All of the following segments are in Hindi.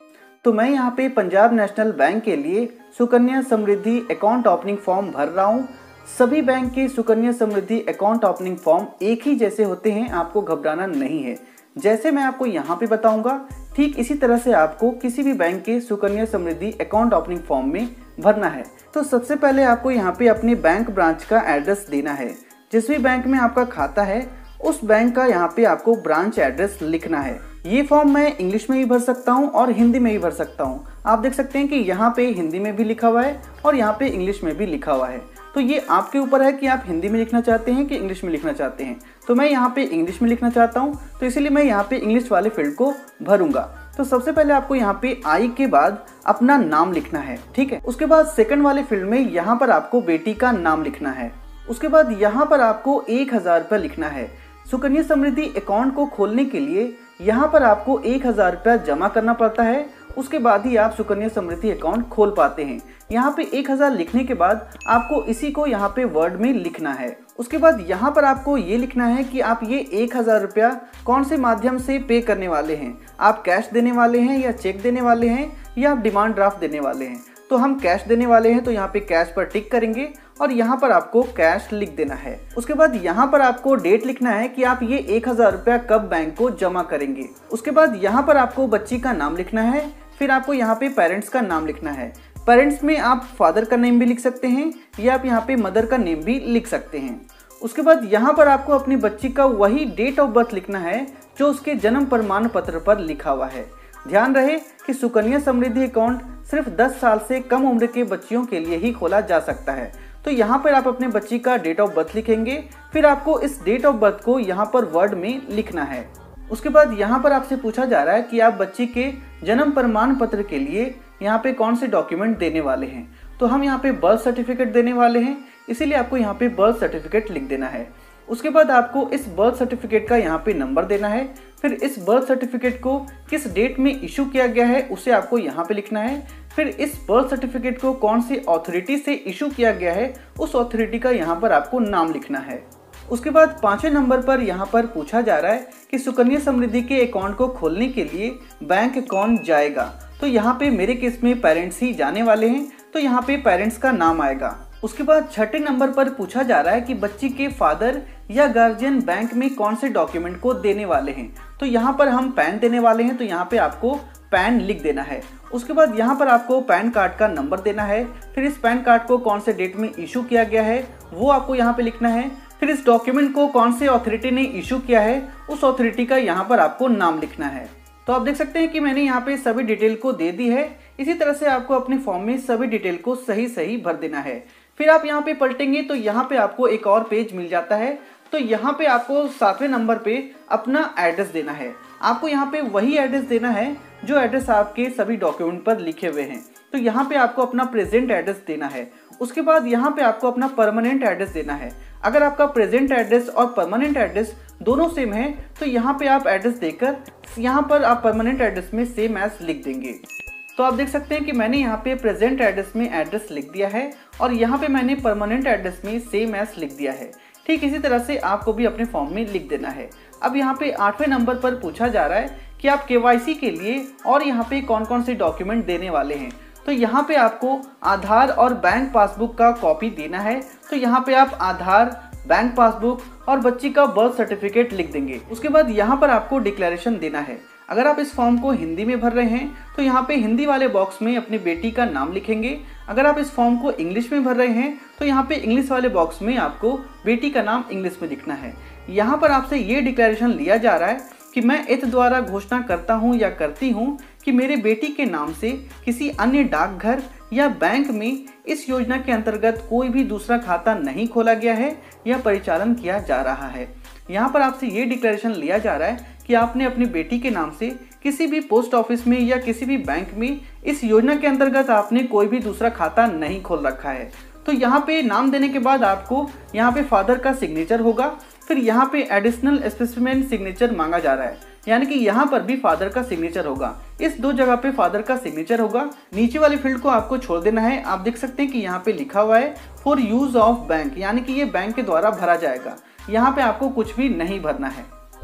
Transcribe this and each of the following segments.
तो मैं यहाँ पे पंजाब नेशनल बैंक के लिए Sukanya Samriddhi account opening form भर रहा हूँ। सभी बैंक के Sukanya Samriddhi account opening form एक ही जैसे होते हैं, आपको घबराना नहीं है। जैसे मैं आपको यहाँ पे बताऊंगा ठीक इसी तरह से आपको किसी भी बैंक के Sukanya Samriddhi account opening form में भरना है। तो सबसे पहले आपको यहाँ पे अपने बैंक ब्रांच का एड्रेस देना है। जिस भी बैंक में आपका खाता है उस बैंक का यहाँ पे आपको ब्रांच एड्रेस लिखना है। ये फॉर्म मैं इंग्लिश में भी भर सकता हूँ और हिंदी में भी भर सकता हूँ। आप देख सकते हैं कि यहाँ पे हिंदी में भी लिखा हुआ है और यहाँ पे इंग्लिश में भी लिखा हुआ है। तो ये आपके ऊपर है कि आप हिंदी में लिखना चाहते हैं कि इंग्लिश में लिखना चाहते हैं। तो मैं यहाँ पे इंग्लिश में लिखना चाहता हूँ, तो इसीलिए मैं यहाँ पे इंग्लिश वाले फील्ड को भरूंगा। तो सबसे पहले आपको यहाँ पे आई के बाद अपना नाम लिखना है, ठीक है। उसके बाद सेकंड वाले फील्ड में यहाँ पर आपको बेटी का नाम लिखना है। उसके बाद यहाँ पर आपको 1000 रुपये लिखना है। सुकन्या समृद्धि अकाउंट को खोलने के लिए यहाँ पर आपको 1000 रुपया जमा करना पड़ता है। उसके बाद ही आप सुकन्या समृद्धि अकाउंट खोल पाते हैं। यहाँ पे 1000 लिखने के बाद आपको इसी को यहाँ पे वर्ड में लिखना है। उसके बाद यहाँ पर आपको ये लिखना है कि आप ये 1000 रुपया कौन से माध्यम से पे करने वाले हैं। आप कैश देने वाले हैं या चेक देने वाले हैं या आप डिमांड ड्राफ्ट देने वाले हैं। तो हम कैश देने वाले हैं, तो यहाँ पे कैश पर टिक करेंगे और यहाँ पर आपको कैश लिख देना है। उसके बाद यहाँ पर आपको डेट लिखना है कि आप ये 1000 रुपया कब बैंक को जमा करेंगे। उसके बाद यहाँ पर आपको बच्ची का नाम लिखना है। फिर आपको यहाँ पे पेरेंट्स का नाम लिखना है। पेरेंट्स में आप फादर का नेम भी लिख सकते हैं या आप यहाँ पे मदर का नेम भी लिख सकते हैं। उसके बाद यहाँ पर आपको अपनी बच्ची का वही डेट ऑफ बर्थ लिखना है जो उसके जन्म प्रमाण पत्र पर लिखा हुआ है। ध्यान रहे कि सुकन्या समृद्धि अकाउंट सिर्फ 10 साल से कम उम्र के बच्चियों के लिए ही खोला जा सकता है। तो यहाँ पर आप अपने बच्ची का डेट ऑफ बर्थ लिखेंगे। फिर आपको इस डेट ऑफ बर्थ को यहाँ पर वर्ड में लिखना है। उसके बाद यहाँ पर आपसे पूछा जा रहा है कि आप बच्ची के जन्म प्रमाण पत्र के लिए यहाँ पे कौन से डॉक्यूमेंट देने वाले हैं। तो हम यहाँ पे बर्थ सर्टिफिकेट देने वाले हैं, इसीलिए आपको यहाँ पे बर्थ सर्टिफिकेट लिख देना है। उसके बाद आपको इस बर्थ सर्टिफिकेट का यहाँ पे नंबर देना है। फिर इस बर्थ सर्टिफिकेट को किस डेट में इशू किया गया है उसे आपको यहाँ पे लिखना है। फिर इस बर्थ सर्टिफिकेट को कौन सी अथॉरिटी से इशू किया गया है उस अथॉरिटी का यहाँ पर आपको नाम लिखना है। उसके बाद 5वें नंबर पर यहाँ पर पूछा जा रहा है कि सुकन्या समृद्धि के अकाउंट को खोलने के लिए बैंक कौन जाएगा। तो यहाँ पे मेरे केस में पेरेंट्स ही जाने वाले हैं, तो यहाँ पे पेरेंट्स का नाम आएगा। उसके बाद 6ठे नंबर पर पूछा जा रहा है कि बच्ची के फादर या गार्जियन बैंक में कौन से डॉक्यूमेंट को देने वाले हैं। तो यहाँ पर हम पैन देने वाले हैं, तो यहाँ पे आपको पैन लिख देना है। उसके बाद यहाँ पर आपको पैन कार्ड का नंबर देना है। फिर इस पैन कार्ड को कौन से डेट में इशू किया गया है वो आपको यहाँ पे लिखना है। फिर इस डॉक्यूमेंट को कौन से अथॉरिटी ने इशू किया है उस अथॉरिटी का यहाँ पर आपको नाम लिखना है। तो आप देख सकते हैं कि मैंने यहाँ पे सभी डिटेल को दे दी है। इसी तरह से आपको अपने फॉर्म में सभी डिटेल को सही सही भर देना है। फिर आप यहाँ पे पलटेंगे तो यहाँ पे आपको एक और पेज मिल जाता है। तो यहाँ पे आपको 7वें नंबर पे अपना एड्रेस देना है। आपको यहाँ पे वही एड्रेस देना है जो एड्रेस आपके सभी डॉक्यूमेंट पर लिखे हुए हैं। तो यहाँ पे आपको अपना प्रेजेंट एड्रेस देना है। उसके बाद यहाँ पे आपको अपना परमानेंट एड्रेस देना है। अगर आपका प्रेजेंट एड्रेस और परमानेंट एड्रेस दोनों सेम है तो यहाँ पे आप एड्रेस देकर यहाँ पर आप परमानेंट एड्रेस में सेम एज लिख देंगे। तो आप देख सकते हैं कि मैंने यहाँ पे प्रेजेंट एड्रेस में एड्रेस लिख दिया है और यहाँ पे मैंने परमानेंट एड्रेस में सेम एज लिख दिया है। ठीक इसी तरह से आपको भी अपने फॉर्म में लिख देना है। अब यहाँ पे 8वें नंबर पर पूछा जा रहा है कि आप KYC के लिए और यहाँ पे कौन कौन से डॉक्यूमेंट देने वाले हैं। तो यहाँ पे आपको आधार और बैंक पासबुक का कॉपी देना है। तो यहाँ पे आप आधार, बैंक पासबुक और बच्ची का बर्थ सर्टिफिकेट लिख देंगे। उसके बाद यहाँ पर आपको डिक्लेरेशन देना है। अगर आप इस फॉर्म को हिंदी में भर रहे हैं तो यहाँ पे हिंदी वाले बॉक्स में अपनी बेटी का नाम लिखेंगे। अगर आप इस फॉर्म को इंग्लिश में भर रहे हैं तो यहाँ पे इंग्लिश वाले बॉक्स में आपको बेटी का नाम इंग्लिश में लिखना है। यहाँ पर आपसे ये डिक्लेरेशन लिया जा रहा है कि मैं इस द्वारा घोषणा करता हूँ या करती हूँ कि मेरे बेटी के नाम से किसी अन्य डाकघर या बैंक में इस योजना के अंतर्गत कोई भी दूसरा खाता नहीं खोला गया है या परिचालन किया जा रहा है। यहाँ पर आपसे ये डिक्लेरेशन लिया जा रहा है कि आपने अपनी बेटी के नाम से किसी भी पोस्ट ऑफिस में या किसी भी बैंक में इस योजना के अंतर्गत आपने कोई भी दूसरा खाता नहीं खोल रखा है। तो यहाँ पे नाम देने के बाद आपको यहाँ पे फादर का सिग्नेचर होगा। फिर यहाँ पे एडिशनल स्पेसिमेन सिग्नेचर मांगा जा रहा है, यानी कि यहाँ पर भी फादर का सिग्नेचर होगा। इस 2 जगह पे फादर का सिग्नेचर होगा। नीचे वाली फील्ड को आपको छोड़ देना है। आप देख सकते हैं कि यहाँ पे लिखा हुआ है फॉर यूज ऑफ बैंक, यानी कि ये बैंक के द्वारा भरा जाएगा। यहाँ पे आपको कुछ भी नहीं भरना है।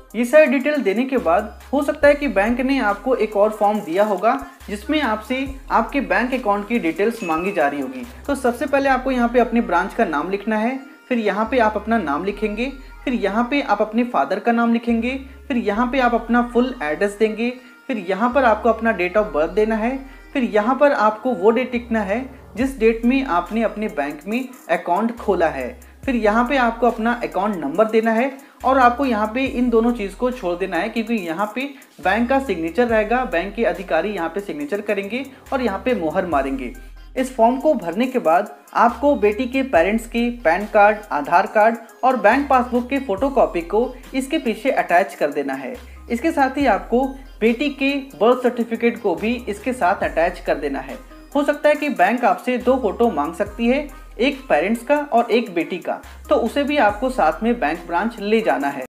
ये सारी डिटेल देने के बाद हो सकता है कि बैंक ने आपको एक और फॉर्म दिया होगा जिसमें आपसे आपके बैंक अकाउंट की डिटेल्स मांगी जा रही होगी। तो सबसे पहले आपको यहाँ पे अपने ब्रांच का नाम लिखना है, फिर यहाँ पे आप अपना नाम लिखेंगे, फिर यहाँ पे आप अपने फादर का नाम लिखेंगे, फिर यहाँ पे आप अपना फुल एड्रेस देंगे, फिर यहाँ पर आपको अपना डेट ऑफ बर्थ देना है, फिर यहाँ पर आपको वो डेट लिखना है जिस डेट में आपने अपने बैंक में अकाउंट खोला है, फिर यहाँ पे आपको अपना अकाउंट नंबर देना है और आपको यहाँ पे इन दोनों चीज़ को छोड़ देना है क्योंकि यहाँ पे बैंक का सिग्नेचर रहेगा, बैंक के अधिकारी यहाँ पे सिग्नेचर करेंगे और यहाँ पे मोहर मारेंगे। इस फॉर्म को भरने के बाद आपको बेटी के पेरेंट्स के पैन कार्ड, आधार कार्ड और बैंक पासबुक के फोटोकॉपी को इसके पीछे अटैच कर देना है। इसके साथ ही आपको बेटी के बर्थ सर्टिफिकेट को भी इसके साथ अटैच कर देना है। हो सकता है कि बैंक आपसे 2 फोटो मांग सकती है, एक पेरेंट्स का और एक बेटी का, तो उसे भी आपको साथ में बैंक ब्रांच ले जाना है।